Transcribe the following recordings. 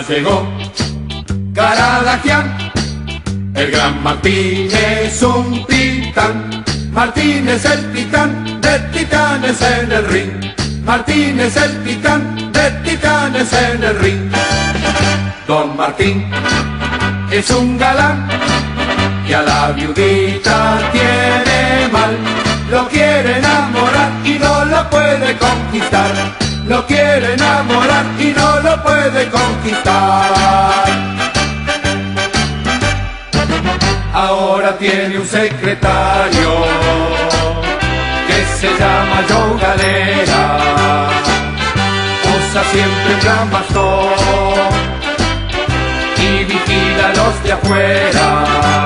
Ya llegó Karadagian, el gran Martín es un titán. Martín es el titán de titanes en el ring. Martín es el titán de titanes en el ring. Don Martín es un galán que a la viudita tiene mal. Lo quiere enamorar y no lo puede conquistar. Lo quiere enamorar y no lo puede conquistar. Ahora tiene un secretario que se llama Joe Galera. Usa siempre un gran bastón y vigila a los de afuera.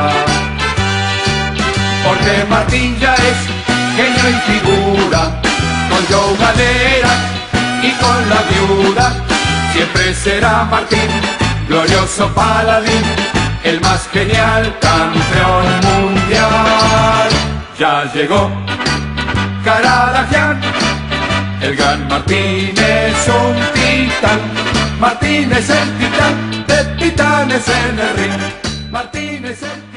Porque Martín ya es genio y figura. Con Joe Galera y con la viuda siempre será Martín, glorioso paladín, el más genial campeón mundial. Ya llegó Karadagian, el gran Martín es un titán. Martín es el titán de titanes en el ring. Martín es el